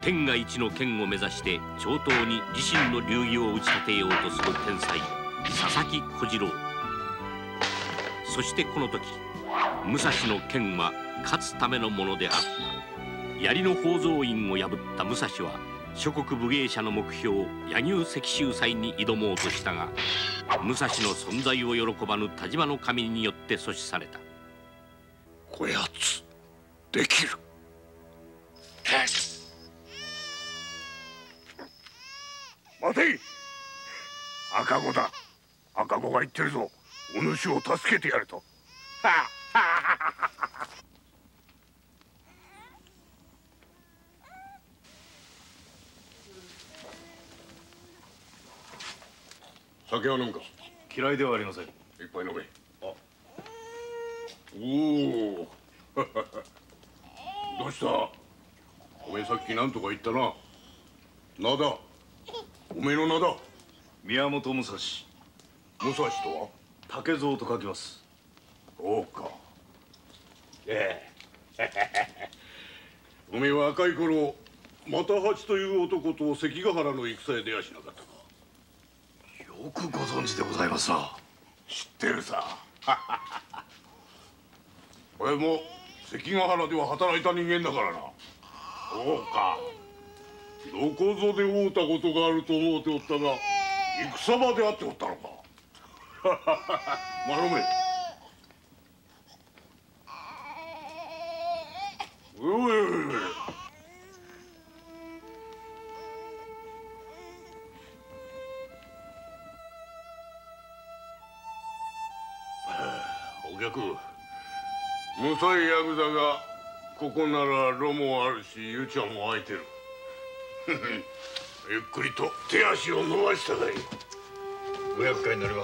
天下一の剣を目指して長刀に自身の流儀を打ち立てようとする天才佐々木小次郎。そしてこの時武蔵の剣は勝つためのものであった。槍の宝蔵院を破った武蔵は諸国武芸者の目標柳生石州祭に挑もうとしたが、武蔵の存在を喜ばぬ田島の神によって阻止された。 こやつできる。待て、赤子だ。赤子が言ってるぞ。お主を助けてやると。酒は飲むか。 嫌いではありません。 一杯飲め。おおどうした。おめえさっき何とか言ったな。名だ。おめえの名だ。 宮本武蔵。 武蔵とは竹蔵と書きます。 そうか。おめえは赤い頃又八という男と関ヶ原の戦へ出やしなかったか。 よくご存知でございますな。 知ってるさ。俺も関ヶ原では働いた人間だからな。そうか。どこぞで会うたことがあると思うておったが、戦場で会っておったのか。まあ飲め。おいおいおいおい。お客、むさいヤクザがここなら炉もあるし湯茶も空いてる。ゆっくりと手足を伸ばしたがいい。 ご厄介になります。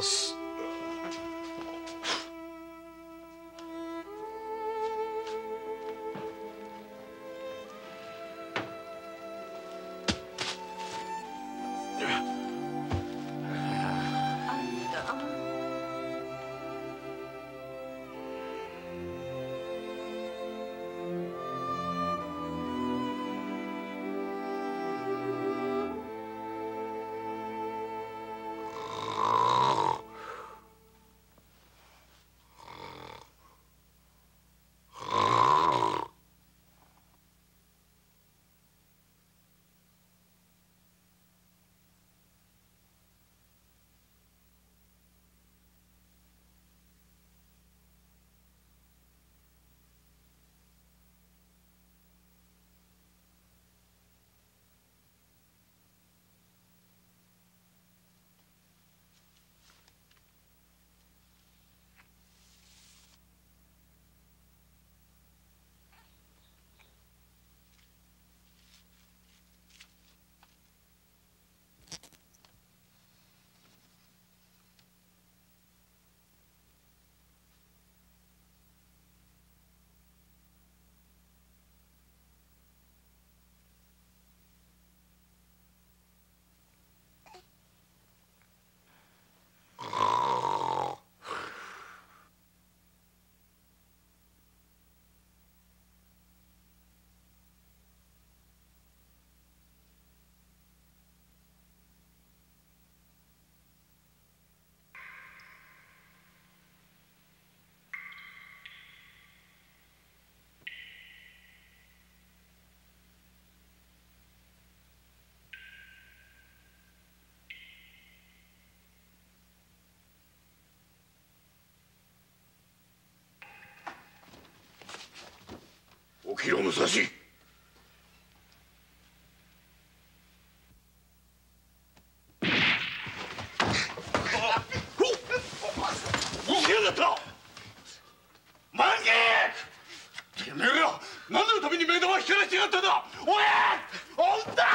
起きろ武蔵。起きやがった。万寿、てめえら何のために目玉を光らしてやがったんだ。おい女。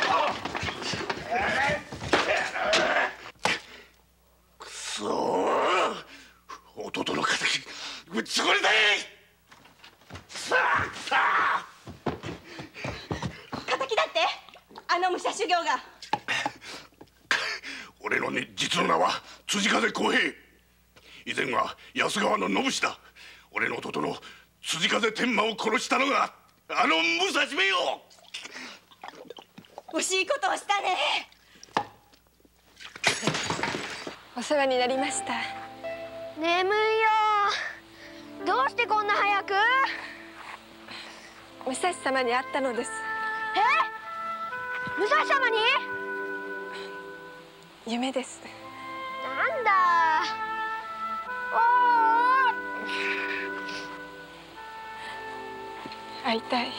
くそー、弟の敵ぶっちこりだい。 敵だってあの武者修行が。 俺の実の名は辻風公平。以前は安川の信氏だ。俺の弟の辻風天馬を殺したのがあの武蔵めよ。 惜しいことをしたね。 お世話になりました。 眠いよ。どうしてこんな早く？ 武蔵様に会ったのです。 武蔵様に？ 夢です。 なんだ。 会いたい。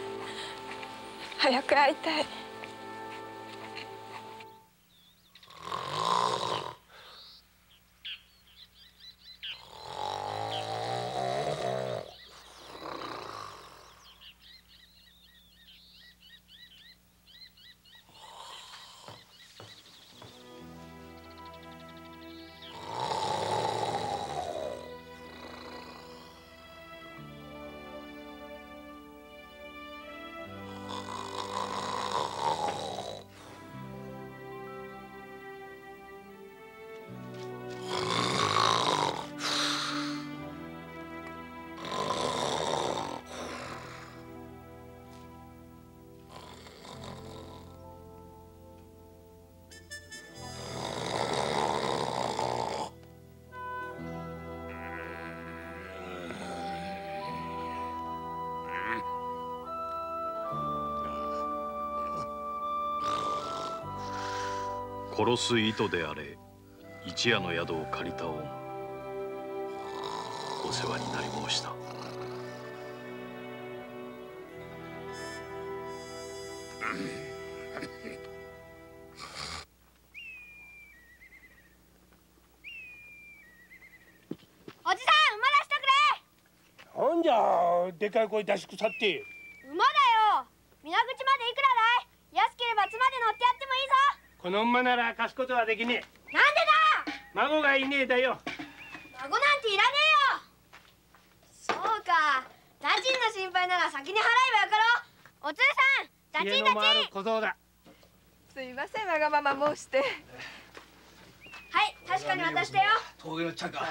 早く会いたい。 殺す意図であれ、一夜の宿を借りた恩、お世話になり申した。 おじさん、馬出してくれ。 なんじゃでかい声出しくさって。 馬だよ。水口までいくらだい？安ければ妻で乗ってやってもいいぞ。 この馬なら貸すことはできねえ。 なんでだ。 孫がいねえだよ。 孫なんていらねえよ。そうか、家賃の心配なら先に払えばよかろう。お通さん、家賃知恵の回る小僧だ。 すいません、わがまま申して。 はい、確かに渡したよ。 峠のちゃんか。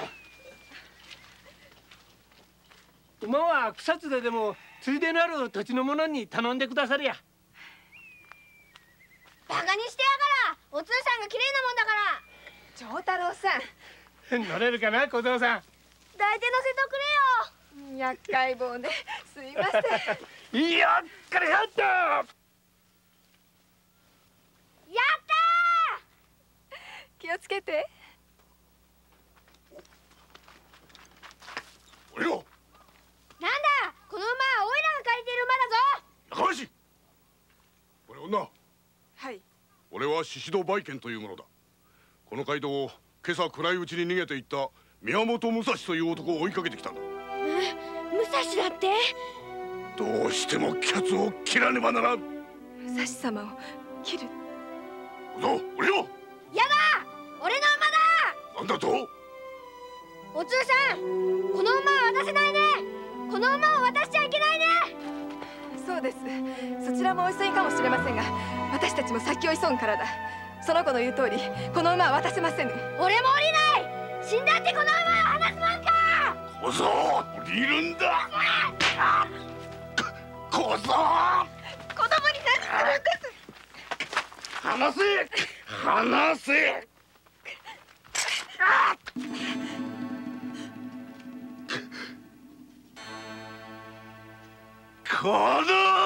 馬は草津ででもついでのある土地の者に頼んでくださりや。 バカにしてやがら。お通さんが綺麗なもんだから。 長太郎さん、 乗れるかな小僧さん。 抱いて乗せとくれよ。 厄介棒で、すいません。 いやっからやった。 やったー。 気をつけて。 およ。 なんだ、この馬はオイラが借りている馬だぞ。 中林。これ女。 はい。 俺は宍戸梅賢というものだ。この街道を今朝暗いうちに逃げていった宮本武蔵という男を追いかけてきたんだ。 武蔵だって？ どうしてもキャツを切らねばならん。 武蔵様を切る。 小僧、俺よ。 やだ、俺の馬だ。 なんだと？ お通さん、この馬は渡せないね。この馬を渡しちゃいけないね。 そうです。そちらもお急ぎかもしれませんが、私たちも先を急ぐからだ。その子の言う通り、この馬は渡せませぬ。 俺も降りない。死んだってこの馬を離すもんか。 小僧、降りるんだ。小僧、 子供に何するんです。 離せ、離せ。この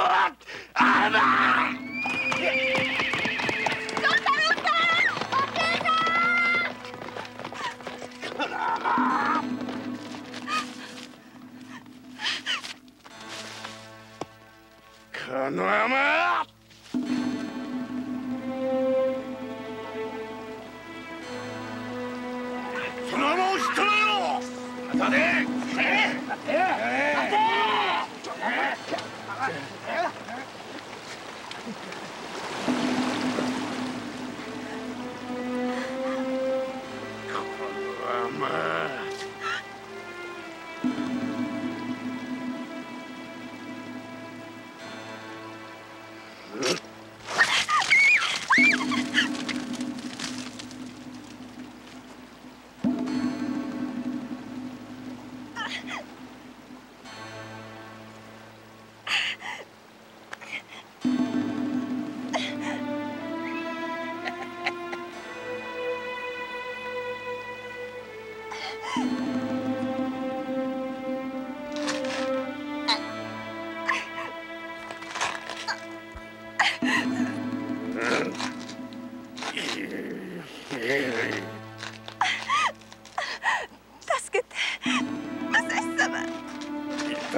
穴。この山。その山を知ったのよ。待たねえ。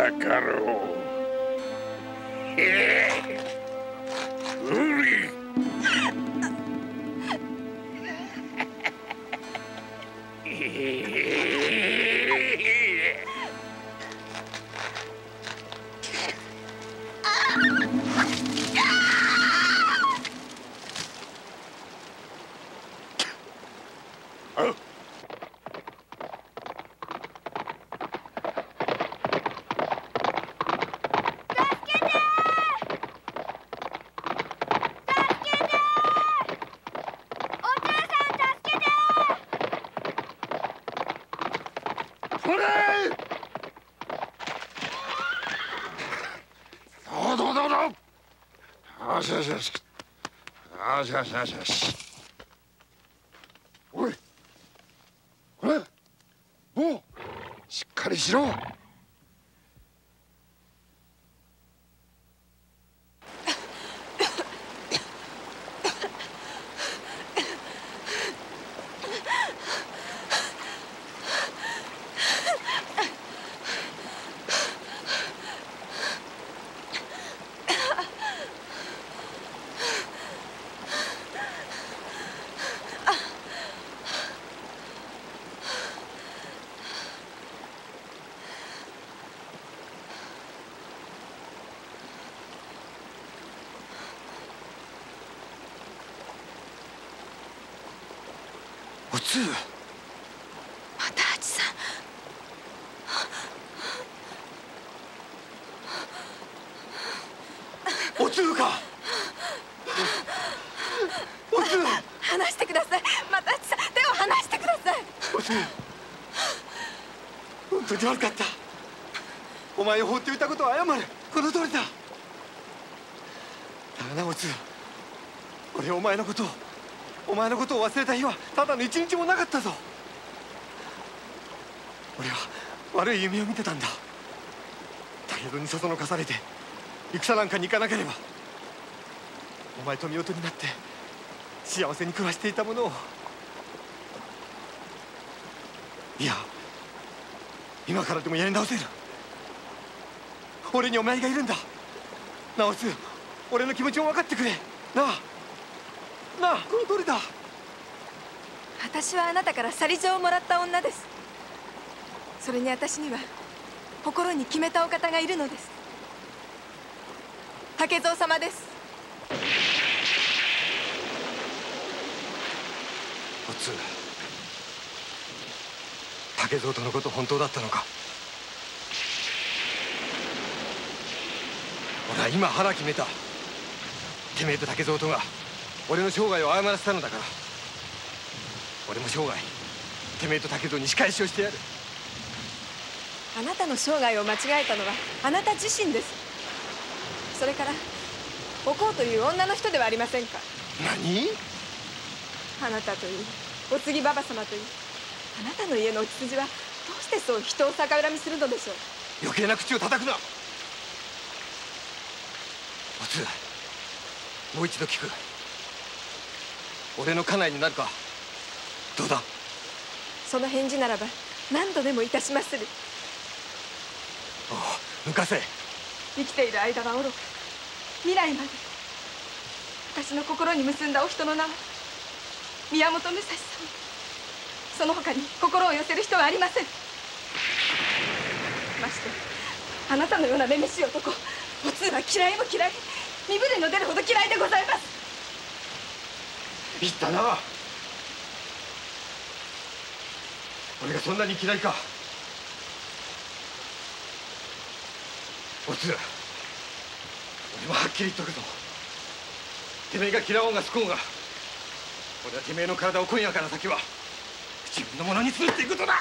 かろう。無理。おい、これ、もうしっかりしろ。おつう、 又八さん。 おつうか。おつう、 離してください。又八さん、手を離してください。 おつう、本当に悪かった。お前を放っておいたことは謝る。この通りだ。だがなおつう、俺はお前のことを忘れた日はただの一日もなかったぞ。俺は悪い夢を見てたんだ。武田にそそのかされて戦なんかに行かなければ、お前と夫婦になって幸せに暮らしていたものを、いや今からでもやり直せる。俺にお前がいるんだ。なおつ俺の気持ちを分かってくれ。なあこの通りだ。 私はあなたから去り状をもらった女です。それに私には心に決めたお方がいるのです。竹蔵様です。 おつ竹蔵とのこと本当だったのか。俺は今腹決めた。てめえと竹蔵とが俺の生涯を誤らせたのだから、俺も生涯てめえと竹蔵に仕返しをしてやる。 あなたの生涯を間違えたのはあなた自身です。それからおこうという女の人ではありませんか。 何？ あなたといいお次馬場様といい、あなたの家のお血筋はどうしてそう人を逆恨みするのでしょう。 余計な口を叩くな。おつもう一度聞く。俺の家内になるかどうだ。 その返事ならば何度でもいたしまする。 おう、抜かせ。 生きている間はおろか未来まで私の心に結んだお人の名は宮本武蔵様。その他に心を寄せる人はありません。ましてあなたのようなめめしい男、おつは嫌いも嫌い、身震いの出るほど嫌いでございます。 言ったな。俺がそんなに嫌いか。おつ俺もはっきり言っとくぞ。てめえが嫌おうが好こうが、俺はてめえの体を今夜から先は自分のものにするっていうことだ。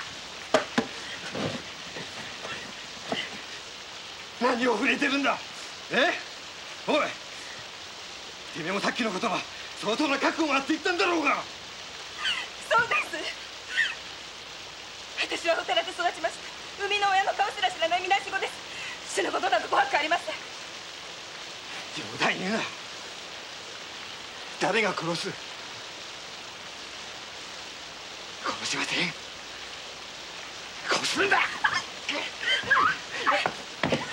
何を触れてるんだ。おい、てめえもさっきのことは相当な覚悟があって言ったんだろうが。 そうです。私はお寺で育ちました。生みの親の顔すら知らないみなし子です。死ぬことなど怖くありません。 冗談言うな。誰が殺す？殺しません。殺すんだ。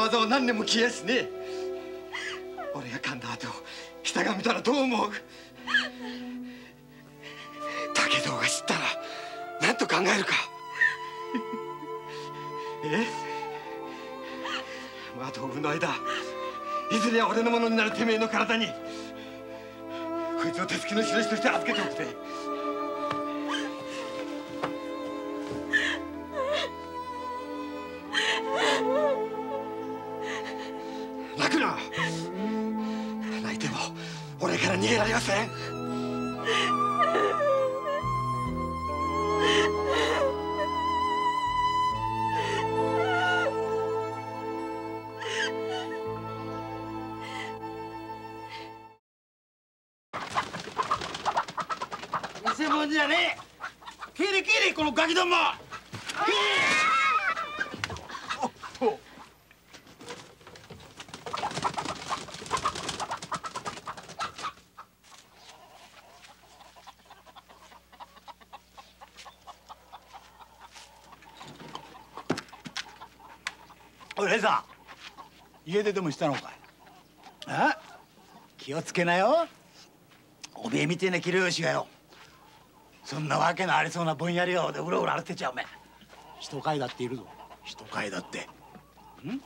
技を何年も消えやしねえ。俺が噛んだ後人が見たらどう思う？武藤が知ったら何と考えるか。あと産の間いずれは俺のものになるてめえの体にこいつを手つきの印として預けておくて。泣くな。泣いても俺から逃げられません。偽物じゃねえ。帰れ帰れこのガキども。おいレイさん、家出でもしたのかい？あ？気をつけなよ。おめえみてえな器量よしがよ、そんなわけのありそうなぼんやり顔でうろうろ歩ってちゃおめえ。人飼いだっているぞ。人飼いだって。ん？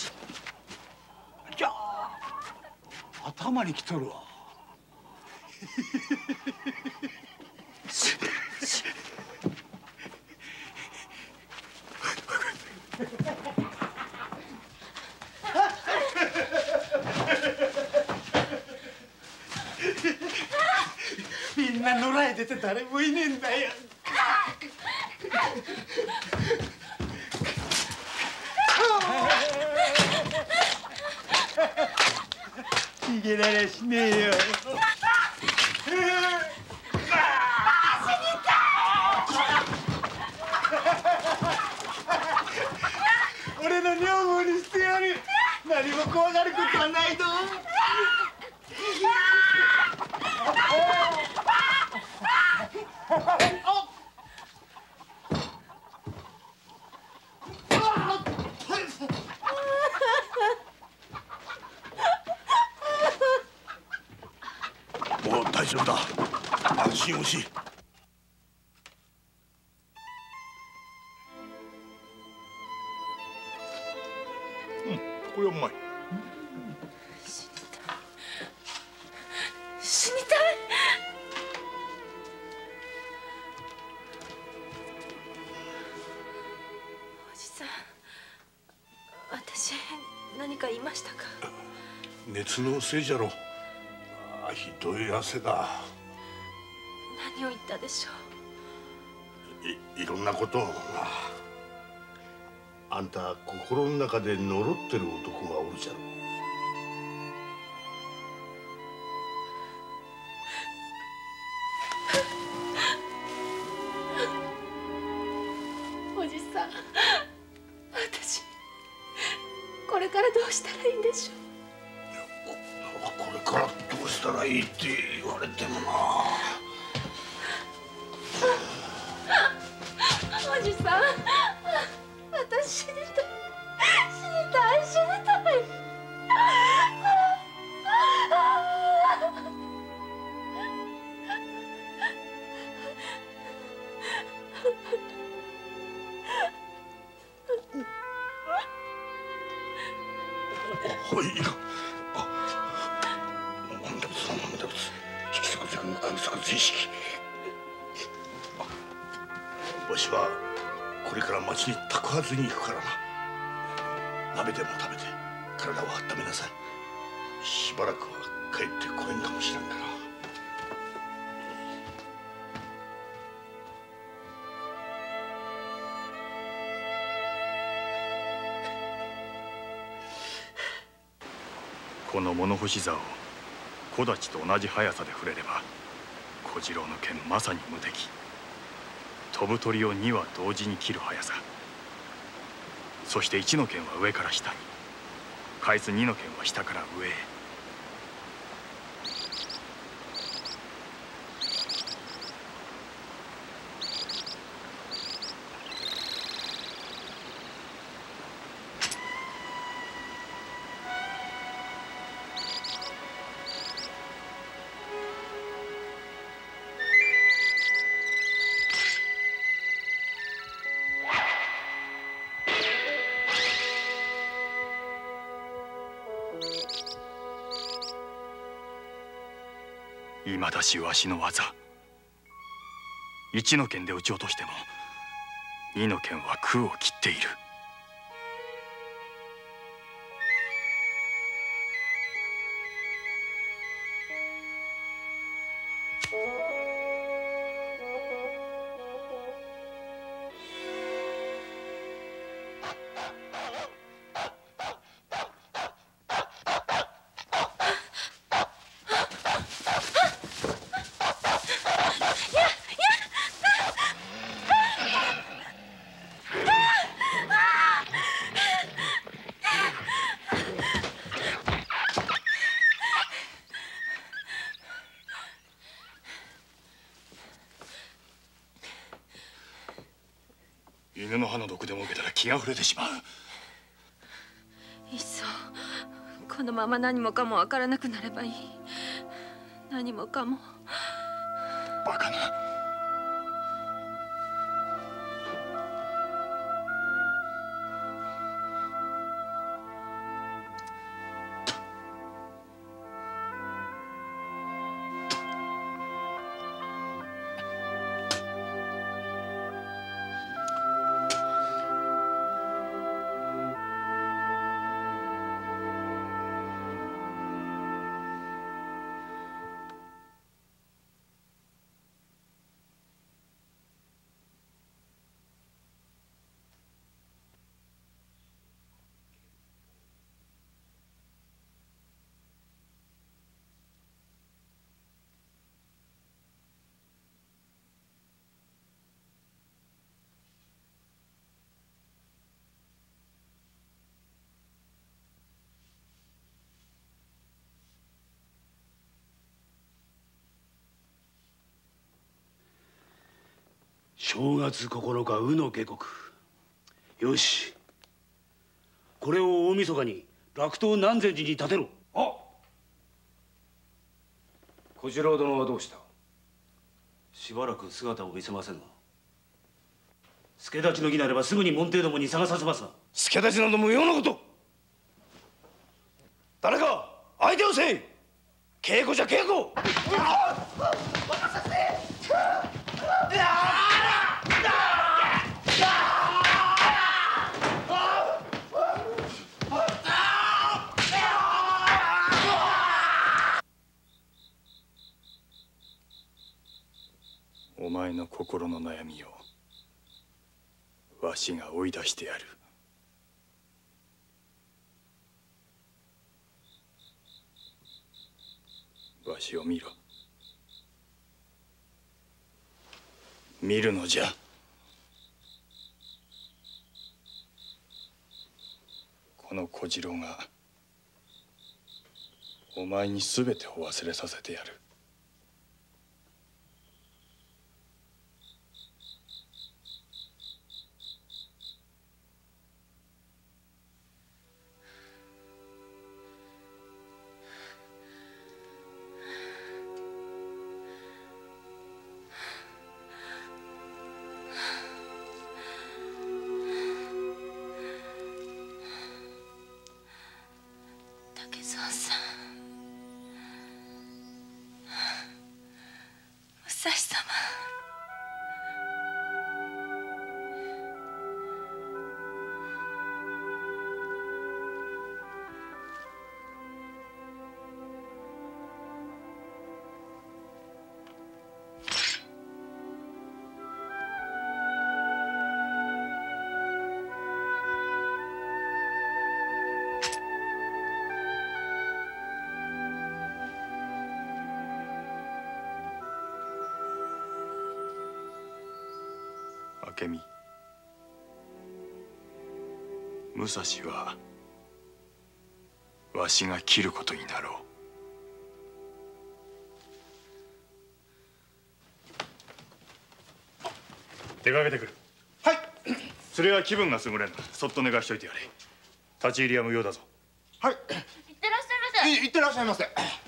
じゃあ頭にきとるわ。みんな野良へ出て誰もいねえんだよ。逃げられしねえよ。俺の女房にしてやる。何も怖がることはないぞ。もう大丈夫だ。安心をし。これはうまい。 死にたい。おじさん、私何か言いましたか？ 熱のせいじゃろ。ああ、ひどい汗だ。 何を言ったでしょう？いろんなことをな。あんた心の中で呪ってる男がおるじゃろ。 おじさん、私これからどうしたらいいんでしょう？これからどうしたらいいって言われてもな。 おじさん、私死にたい、死にたい、死にたい。 おい、なんだつ、なんだつ、引き裂くぜ、空速前式。わしはこれから町に宅配に行くからな。鍋でも食べて体を温めなさい。しばらくは帰ってこれんかもしれんから。 この物干し竿を小太刀と同じ速さで振れれば小次郎の剣まさに無敵。飛ぶ鳥を2羽同時に切る速さ。そして1の剣は上から下に返す2の剣は下から上へ。 いまだしわしの技。一の剣で撃ち落としても二の剣は空を切っている。犬の歯の毒でも受けたら気が触れてしまう。 いっそこのまま何もかもわからなくなればいい。何もかも。 バカな。 正月9日卯の下刻。よし、これを大晦日に楽東南禅寺に立てろ。あ、小次郎殿はどうした？しばらく姿を見せませんが。助太刀の儀なればすぐに門弟どもに探させますが。助太刀など無用なこと。誰か相手をせい。稽古じゃ稽古。 お前の心の悩みをわしが追い出してやる。わしを見ろ。見るのじゃ。この小次郎がお前に全てを忘れさせてやる。 武蔵様。 明美、武蔵はわしが切ることになろう。出かけてくる。 はい。 それは気分が優れんな。そっと寝かしといてやれ。立ち入りは無用だぞ。 はい。 いってらっしゃいませ。 いってらっしゃいませ。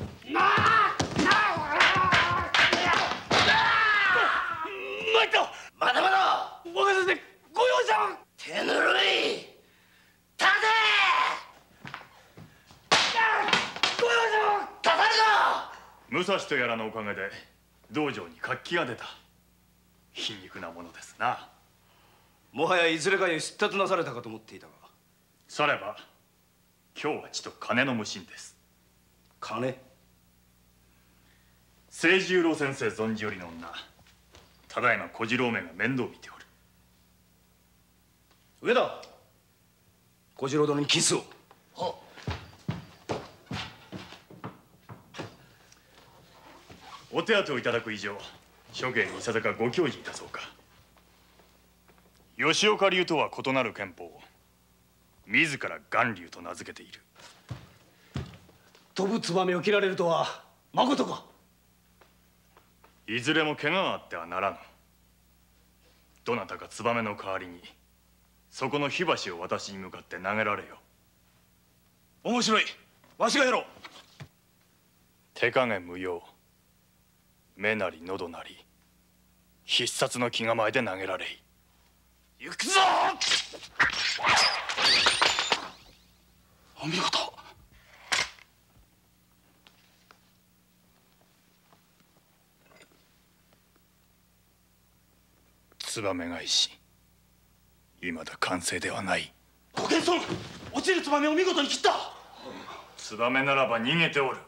まだまだ若先生、ご容赦。 手ぬるい立て。 武蔵とやらのおかげで道場に活気が出た。皮肉なものですな。 もはやいずれかに出立なされたかと思っていたが。 されば今日はちと金の無心です。 金？ 清十郎先生存じよりの女、ただいま小次郎めが面倒を見ておる。 上田、小次郎殿にキスを。 お手当てをいただく以上、諸兄にいささかご教示いたそうか。吉岡流とは異なる憲法を自ら巌流と名付けている。 飛ぶ燕を切られるとはまことか？ いずれも怪我があってはならぬ。どなたか燕の代わりにそこの火箸を私に向かって投げられよ。 面白い。わしがやろう。 手加減無用。目なり喉なり必殺の気構えで投げられい。 行くぞ。お見事。 燕返し、いまだ完成ではない。 ご謙遜。落ちる燕を見事に切った。 燕ならば逃げておる。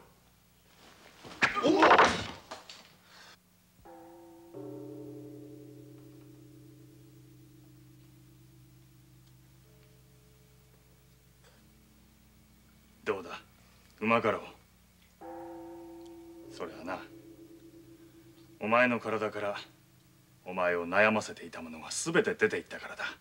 どうだ、うまかろう。それはな、お前の体からお前を悩ませていたものがすべて出ていったからだ。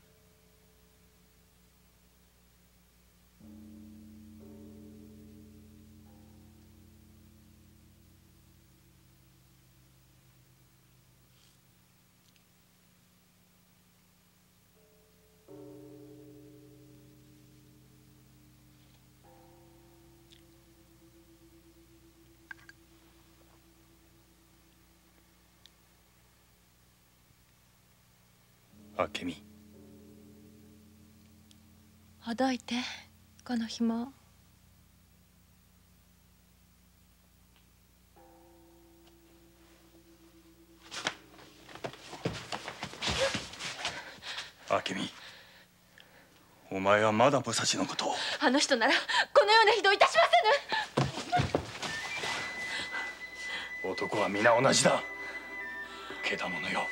明美、 ほどいてこの紐。 明美、お前はまだ武蔵のことを。 あの人ならこのような非道いたしませぬ。 男は皆同じだ。けだものよ、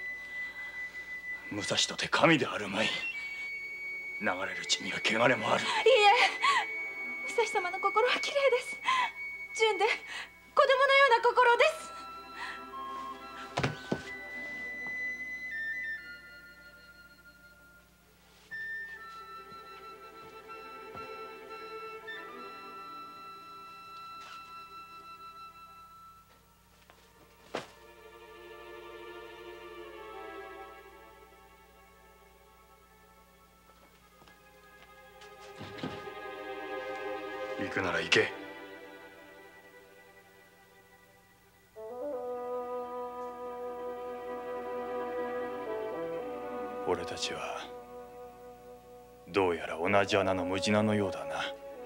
武蔵とて神であるまい。流れる血には汚れもある。いいえ、武蔵様の心はきれいです。純で子供のような心です。 行くなら行け。俺たちはどうやら同じ穴の無地なのようだな。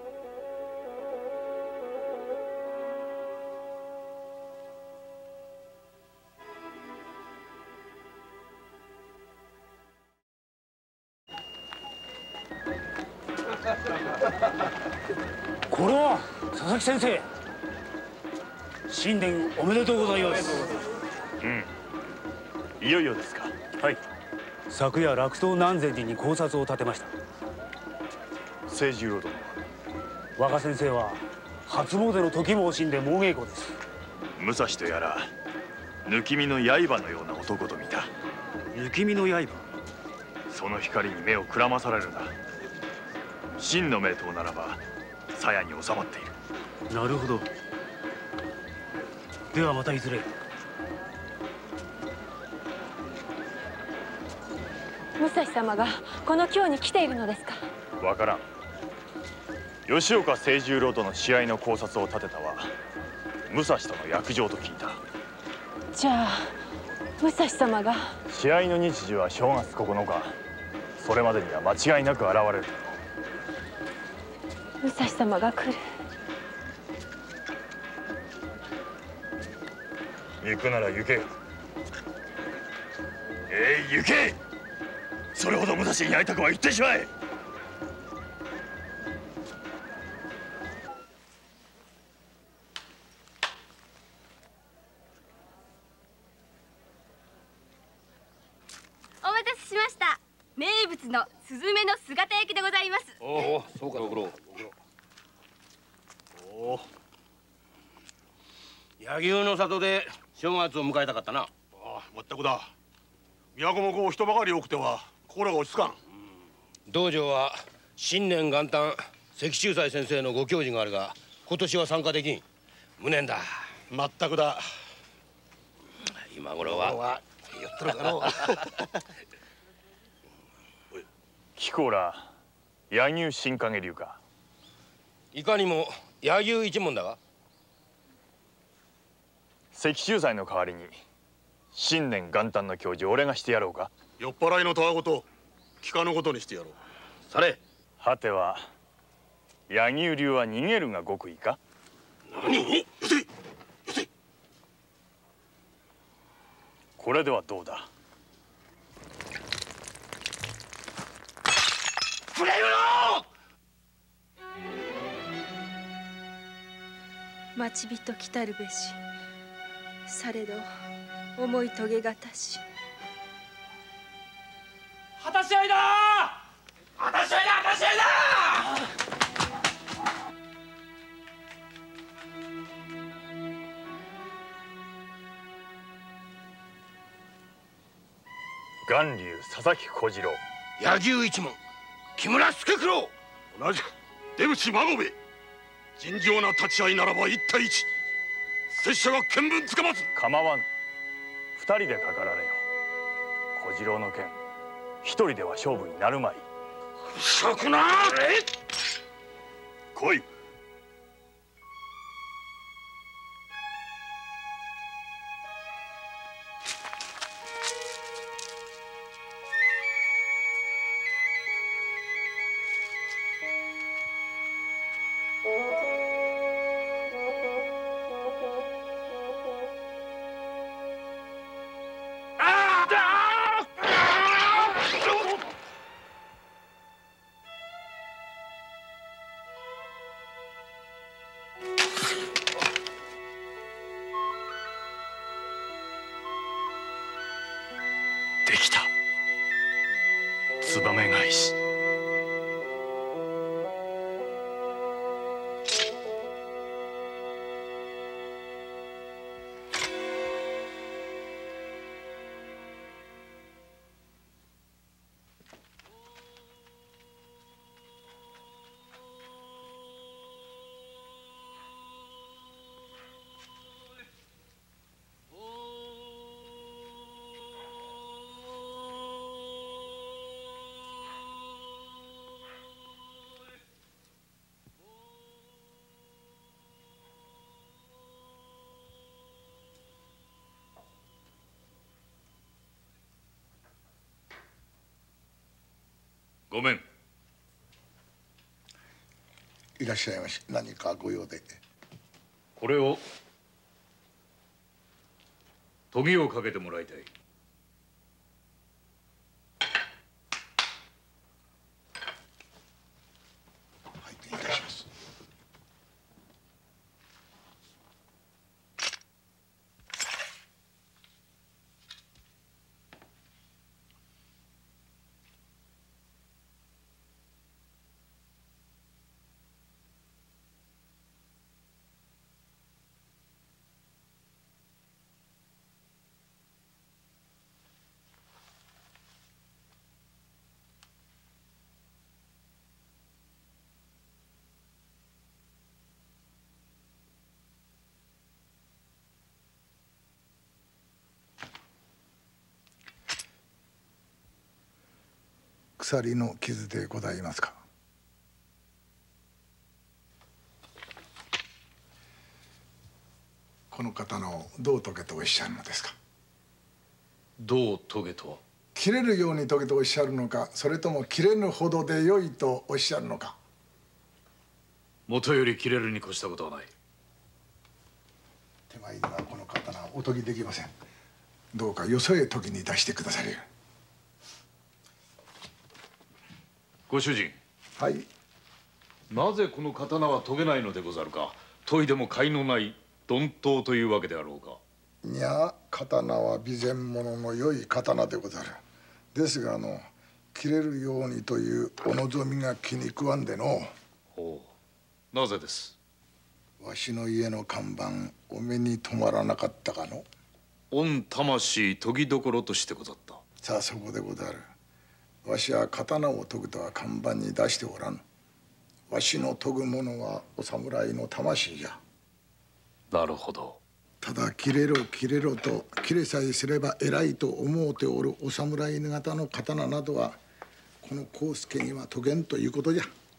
これは佐々木先生、新年おめでとうございます。 いよいよですか。 はい、昨夜楽東南禅寺に考察を立てました。 清十郎殿は？ 若先生は初詣の時も惜しんで猛稽古です。 武蔵とやら抜き身の刃のような男と見た。 抜き身の刃？ その光に目をくらまされるな。真の名刀ならば鞘に収まっている。 なるほど。ではまたいずれ。 武蔵様がこの京に来ているのですか？ わからん。吉岡清十郎との試合の考察を立てたは武蔵との約定と聞いた。 じゃあ武蔵様が。 試合の日時は正月9日。それまでには間違いなく現れる。 武蔵様が来る。 行くなら行け。行け。それほど武蔵に会いたくは言ってしまえ。 お待たせしました。名物のスズメの姿焼きでございます。 おお、そうか、ご苦労。おお。柳生の里で正月を迎えたかったな。 ああ、まったくだ。都もこう人ばかり多くては心が落ち着かん。 道場は新年元旦関秀斎先生のご教示があるが、今年は参加できん。無念だ。 まったくだ。 今頃は酔っとるだろう。 貴公ら柳生新影流か。 いかにも柳生一門だが。 関秀斎の代わりに新年元旦の教授俺がしてやろうか。 酔っ払いのたわごと聞かぬことにしてやろう。 され。 はては柳生流は逃げるが極意か。 何？よせ！よせ！ これではどうだ。 触れるな！待ち人来たるべし。されど思い遂げがたし。 果たし合いだ。果たし合いだ。果たし合いだ。 巌流佐々木小次郎。 柳生一門木村助九郎。 同じく出口孫兵衛。尋常な立ち合いならば一対一。拙者が見分つかまず。 構わぬ。二人でかかられよ。小次郎の剣一人では勝負になるまい。 しゃくな。 来い。できた。燕返し。 ごめん。 いらっしゃいまし。何かご用で。 これを研ぎをかけてもらいたい。 拝見いたします。鎖の傷でございますか。この刀をどう研げとおっしゃるのですか。 どう研げとは。 切れるように研げとおっしゃるのか、それとも切れぬほどでよいとおっしゃるのか。 もとより切れるに越したことはない。 手前にはこの刀をおとぎできません。どうかよそへ時に出してくだされよ。 ご主人。 はい。 なぜこの刀は研げないのでござるか。研いでも甲斐のない鈍刀というわけであろうか。 いや、刀は備前物の良い刀でござる。ですが切れるようにというお望みが気に食わんでの。 ほう。なぜです？ わしの家の看板お目に留まらなかったかの？ 御魂研ぎどころとしてござった。 さあそこでござる。わしは刀を研ぐとは看板に出しておらぬ。わしの研ぐものはお侍の魂じゃ。 なるほど。 ただ切れろ切れろと切れさえすれば偉いと思うておるお侍方の刀などはこの康介には研げんということじゃ。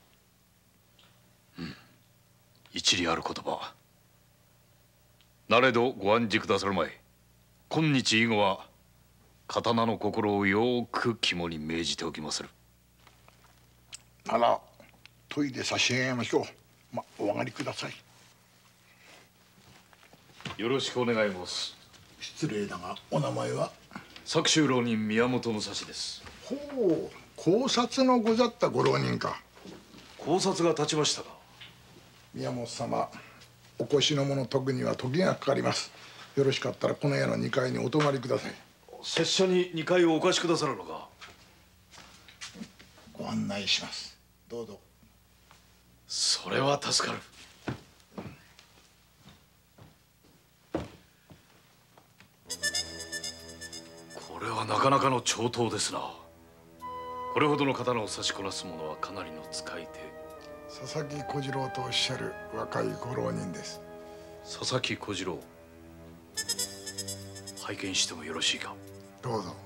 一理ある言葉。なれどご案じくださるまい。今日以後は刀の心をよーく肝に銘じておきまする。 なら研いで差し上げましょう。お上がりください。 よろしくお願い申す。 失礼だがお名前は？ 作州浪人宮本武蔵です。 ほう、考察のござったご浪人か。 考察が立ちましたが。 宮本様、お越しの者研ぐには時がかかります。よろしかったらこの家の2階にお泊まりください。 拙者に2階をお貸しくださるのか。 ご案内します。どうぞ。 それは助かる。これはなかなかの長刀ですな。これほどの刀を差しこなす者はかなりの使い手。 佐々木小次郎とおっしゃる若いご浪人です。 佐々木小次郎。拝見してもよろしいか。 どうぞ。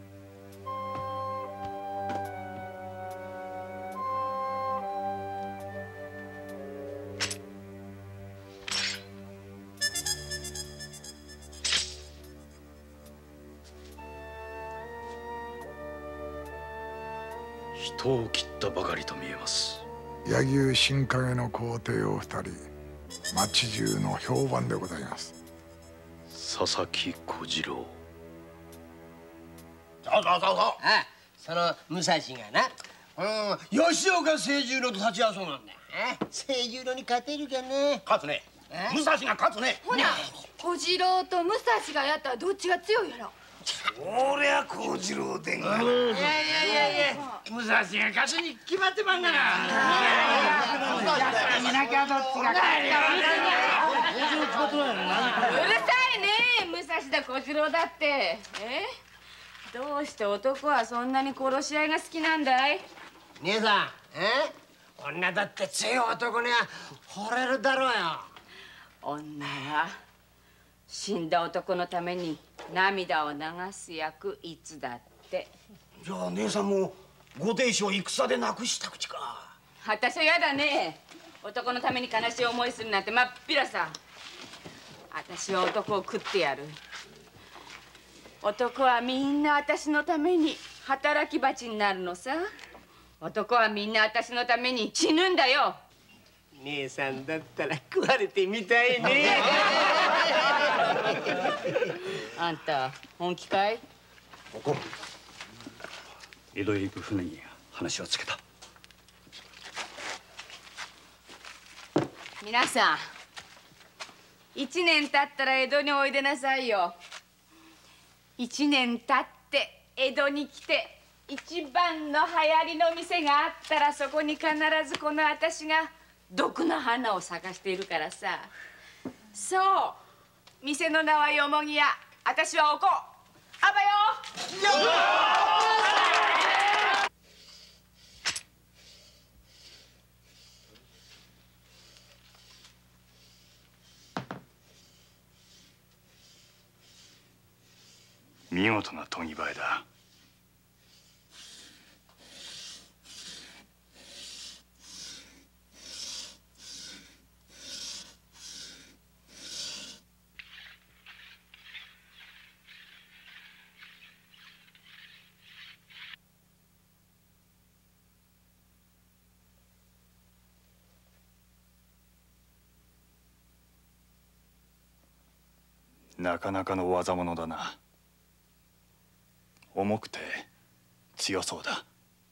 人を切ったばかりと見えます。 柳生新影の皇帝お二人、町中の評判でございます。 佐々木小次郎。 その武蔵がな、吉岡清十郎と立ち会うそうなんだよ。清十郎に勝てるかね。 勝つね。武蔵が勝つね。 ほな小次郎と武蔵がやったらどっちが強いやろ。 そりゃ小次郎でんがな。いや武蔵が勝つに決まってまんがな。見なきゃどっちが勝うるさいね、武蔵だ小次郎だって。どうして男はそんなに殺し合いが好きなんだい？ 姉さん、女だって強い男には惚れるだろうよ。 女は死んだ男のために涙を流す役いつだって。 じゃあ姉さんもご亭主を戦で亡くした口か。 私はやだね。男のために悲しい思いするなんてまっぴらさ。私は男を食ってやる。男はみんな私のために働き蜂になるのさ。男はみんな私のために死ぬんだよ。 姉さんだったら食われてみたいね。 あんた本気かい？ 江戸へ行く船に話をつけた。 皆さん、1年経ったら江戸においでなさいよ。1年経って江戸に来て一番の流行りの店があったらそこに必ずこの私が毒の花を咲かしているからさ。そう、店の名はよもぎ屋、私はおこ。あばよ。 見事な研ぎ映えだ。 なかなかの技物だな。重くて強そうだ。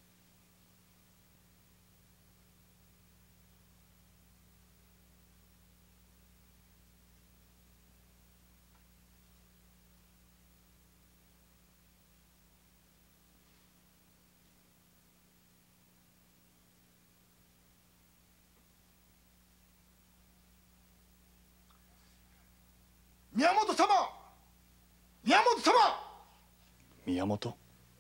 宮本様、宮本様。 宮本？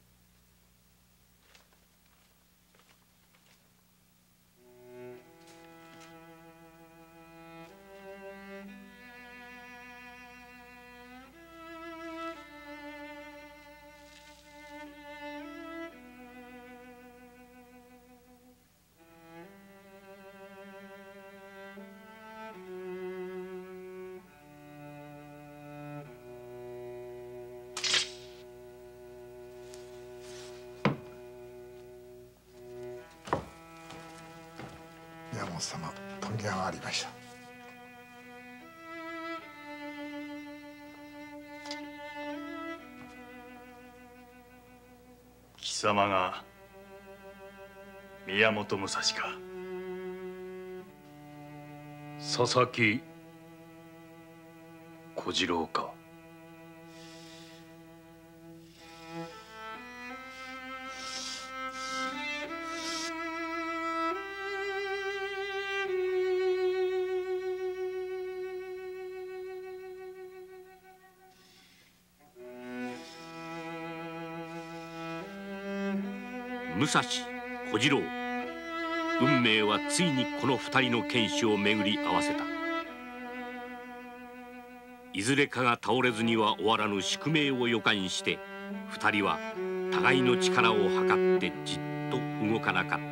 宮本様、問屋がありました。 貴様が宮本武蔵か。 佐々木小次郎か。 武蔵小次郎、運命はついにこの二人の剣士を巡り合わせた。いずれかが倒れずには終わらぬ宿命を予感して二人は互いの力を測ってじっと動かなかった。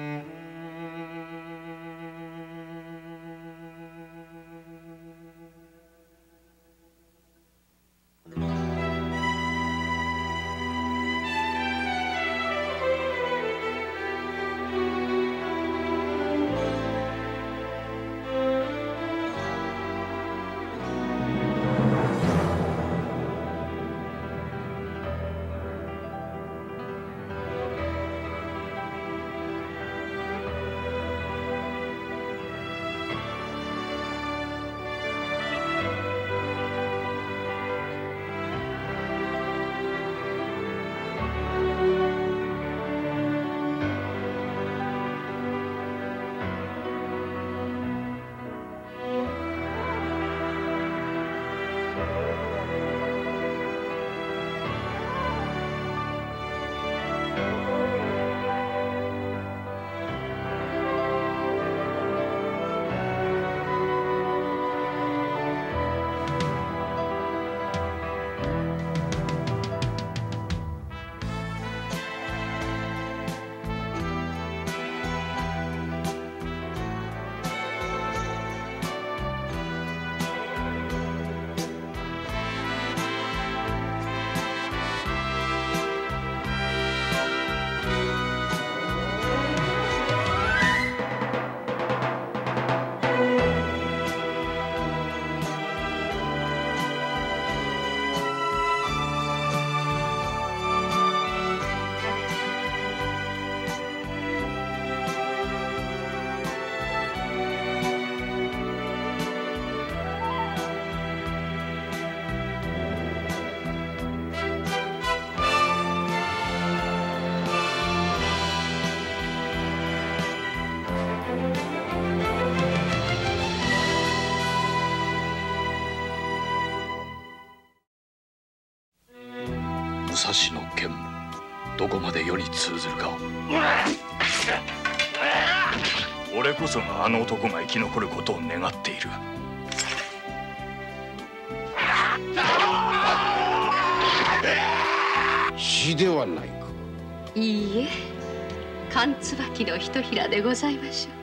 武蔵の剣もどこまで世に通ずるか。俺こそがあの男が生き残ることを願っている。 死ではないか。 いいえ、寒椿のひとひらでございましょう。